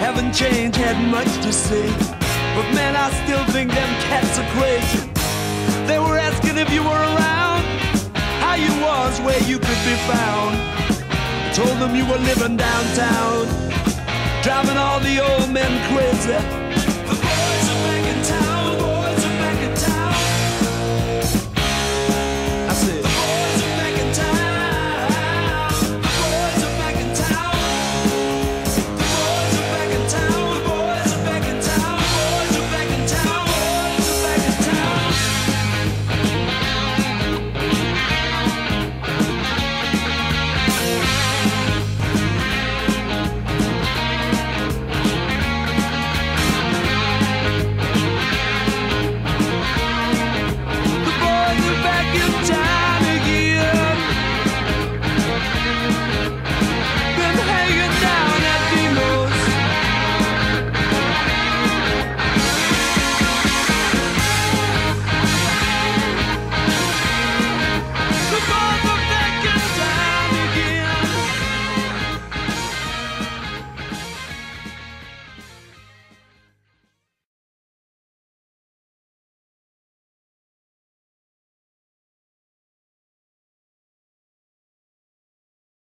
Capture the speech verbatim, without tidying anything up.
haven't changed, had much to say. But man, I still think them cats are crazy. They were asking if you were around, how you was, where you could be found. I told them you were living downtown, driving all the old men crazy.